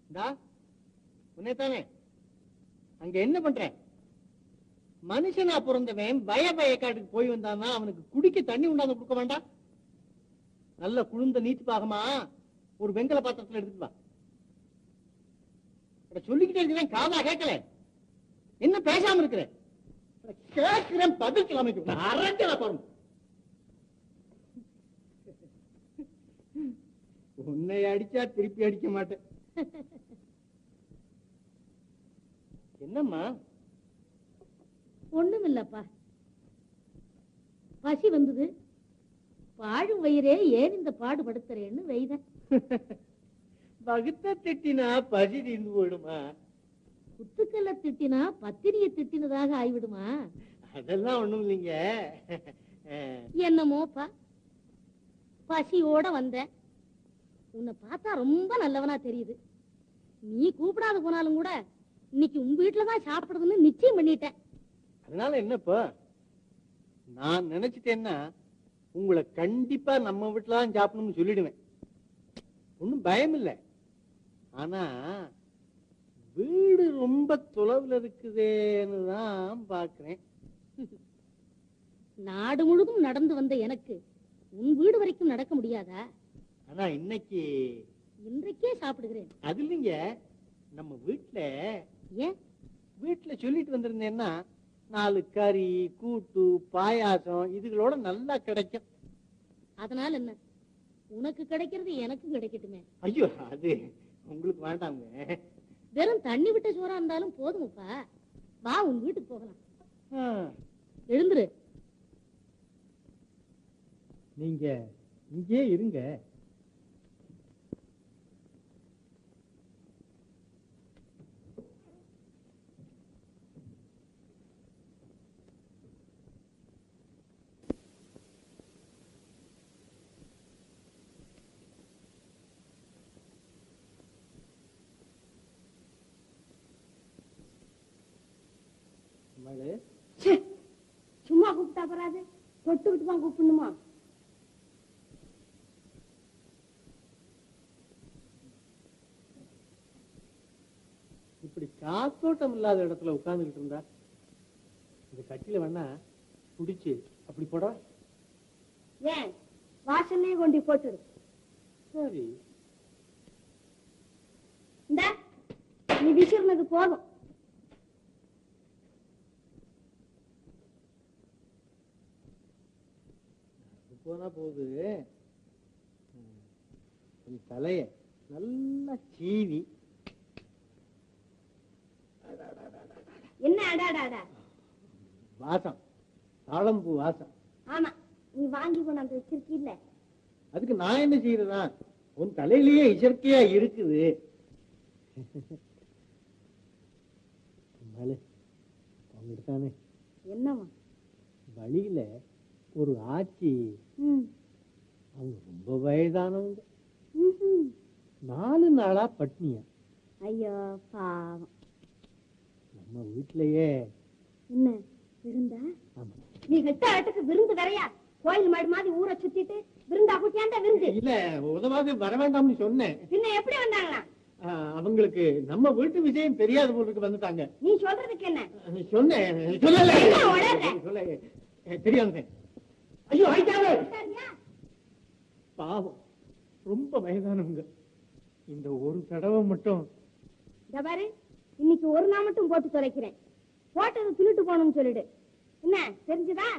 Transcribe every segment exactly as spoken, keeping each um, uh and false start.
உன்னைத்தானே அங்க என்ன பண்ற? மனுஷனா பிறந்தவன் பய பய காட்டுக்கு போய் வந்தான்னா அவனுக்கு குடிக்க தண்ணி உண்டாந்து கொடுக்க வேண்டாம்? நல்ல குளிர்ந்த நீச்சு பாகமா ஒரு வெங்கல பாத்திரத்துல எடுத்துட்டு வா. சொல்லிக்கிட்டே இருக்கிறேன், காதா கேட்கல. என்ன பேசாம இருக்கிற? கேட்கிறேன், பதில் கிளம்பிக்க அரஞ்சல பாருங்க. உன்னை அடிச்சா திருப்பி அடிக்க மாட்டேன். என்னம்மா? ஒண்ணும் இல்லப்பா, பசி வந்தது. பாழும் வயிறே ஏன் இந்த பாடுபடுத்துறேன்னு வைதேன். பகுத்த திட்டினா பசி தீர்ந்து போயிடுமா? குத்துக்கல்ல திட்டினா பத்தினிய திட்டினதாக ஆய்விடுமா? அதெல்லாம் ஒண்ணும் இல்லைங்க. என்னமோப்பா, பசியோட வந்தேன். உன்னை பார்த்தா ரொம்ப நல்லவனா தெரியுது. நீ கூப்பிடாத போனாலும் கூட இன்னைக்கு உங்க வீட்டுலதான் சாப்பிடுறதுன்னு நிச்சயம் பண்ணிட்டேன். அதனால என்னப்பா, நான் நினைச்சிட்டேன்னா உங்களை கண்டிப்பா நம்ம வீட்டுலதான் சாப்பிடணும்னு சொல்லிடுவேன். ஒன்னும் பயம் இல்லை. ஆனா வீடு ரொம்ப தொலைவில் இருக்குதேன்னு தான் பாக்குறேன். நாடு முழுதும் நடந்து வந்த எனக்கு உன் வீடு வரைக்கும் நடக்க முடியாதா? ஆனா இன்னைக்கு இன்றைக்கே சாப்பிடுகிறேன். அது இல்லைங்க, நம்ம வீட்டுல ஏன் வீட்டுல சொல்லிட்டு வந்திருந்தேன்னா நாலு கறி கூட்டு பாயாசம் இதுகளோட நல்லா கிடைக்கும். அதனால என்ன, உனக்கு கிடைக்கிறது எனக்கும் கிடைக்கட்டுமே. ஐயோ, அது உங்களுக்கு வேண்டாங்க. வெறும் தண்ணி விட்ட சோறா இருந்தாலும் போதும்ப்பா. வா, உன் வீட்டுக்கு போகலாம். எழுந்துரு. நீங்க இங்கே இருங்க. சும்மா கூப்பிட்டா போறாது, தொட்டு விட்டு தான் கூப்பிடணுமா? இப்படி காத்தோட்டம் இல்லாத இடத்துல உட்கார்ந்துகிட்டு இருந்தா இந்த கட்டில வேணா குடிச்சு அப்படி போட. ஏன் வாசல்லே கொண்டு போட்டுரு. சரி, இந்த நீ விசிறினது போதும். போனா போகுது. தலைய நல்லா சீவி. என்ன அடாடா வாசம், தாழம்பூ வாசம். ஆமா, நீ வாங்கி கொண்டாந்து வச்சிருக்கீல்ல. அதுக்கு நான் என்ன செய்யறதா? உன் தலையிலேயே இயற்கையா இருக்குது. தானே என்னவா? வழியில ஒரு ஆச்சி, அவங்க ரொம்ப வயதானவங்க, நாலு நாளா பட்னியா. ஐயோ பாவம். நம்ம வீட்லயே என்ன விருந்தா? நீ வெட்ட ஆட்டுக்கு விருந்து வரையா? கோயில் மாடு மாதிரி ஊரை சுத்திட்டு விருந்தா கூட்டியாண்டா விருந்து? இல்ல, உதவாது வர வேண்டாம்னு சொன்னேன். பின்ன எப்படி வந்தாங்களா? அவங்களுக்கு நம்ம வீட்டு விஷயம் தெரியாத போலுக்கு வந்துட்டாங்க. நீ சொல்றதுக்கு என்ன? சொன்னேன், சொல்லல சொல்ல தெரியாது. ஐயோ ஆயிட்டாங்க. பாவம், ரொம்ப வயதானவங்க. இந்த ஒரு தடவை மட்டும் பாரு, இன்னைக்கு ஒரு நாள் மட்டும் போட்டு தொலைக்கிறேன். போட்டது துளிட்டு போகணும்னு சொல்லிடு. என்ன தெரிஞ்சுதா?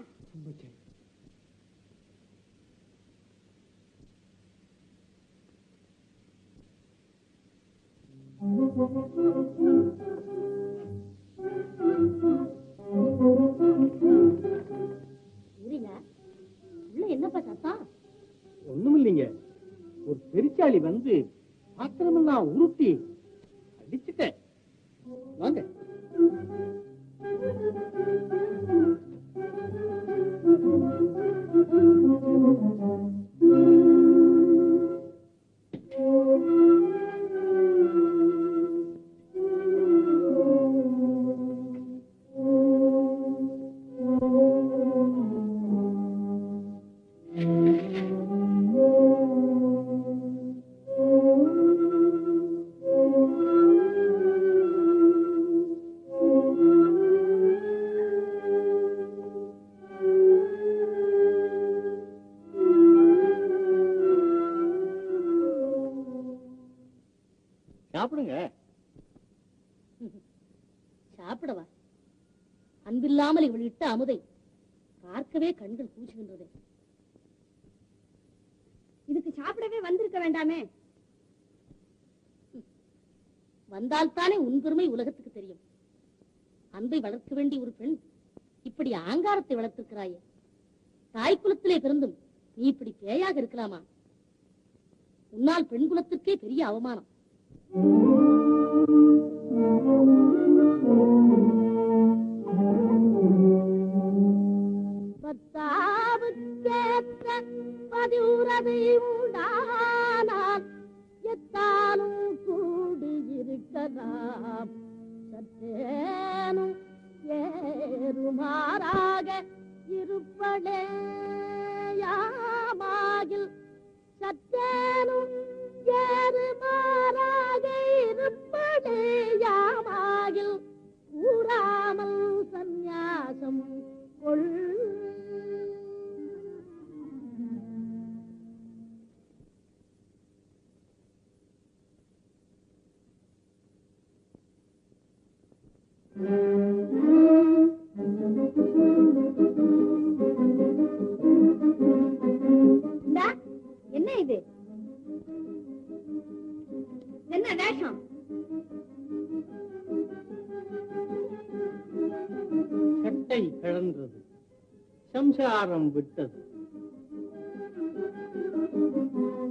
என்னப்பா சத்தம்? ஒண்ணும் இல்லைங்க, ஒரு பெருச்சாளி வந்து பாத்திரமெல்லாம் உருட்டி அடிச்சுட்டேன். வாங்க. சாப்பிடுங்க. சாப்பிடவா? அன்பில்லாமல் இவள் இட்ட அமுதை பார்க்கவே கண்கள் கூச்சுகின்றதே. இதுக்கு சாப்பிடவே வந்திருக்க வேண்டாமே? வந்தால்தானே உன் பெருமை உலகத்துக்கு தெரியும். அன்பை வளர்க்க வேண்டிய ஒரு பெண் இப்படி ஆங்காரத்தை வளர்த்திருக்கிறாயே. தாய் குலத்திலே பிறந்தும் நீ இப்படி பேயாக இருக்கலாமா? உன்னால் பெண் குலத்திற்கே பெரிய அவமானம். பத்தாவுக்கேற்ற பதிவுறதை உண்டானால் எத்தாலும் கூடியிருக்கலாம். சற்றேனும் ஏறுமாறாக இருப்படே யாமாகில் சற்றேனும் ஏறுமாறாக இருப்படே யாமாகில் கூறாமல் சந்நியாசம் கொள். என்ன இது? என்ன வேஷம்? சட்டை கிளன்றது, சம்சாரம் விட்டது.